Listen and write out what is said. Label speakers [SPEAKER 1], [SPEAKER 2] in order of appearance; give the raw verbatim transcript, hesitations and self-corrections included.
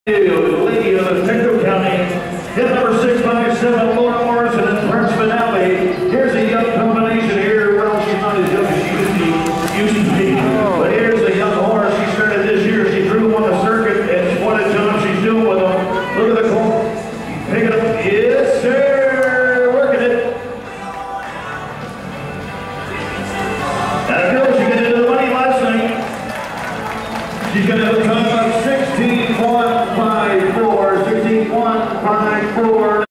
[SPEAKER 1] Lady of Pictou County, hit number six five seven, Laura Morris.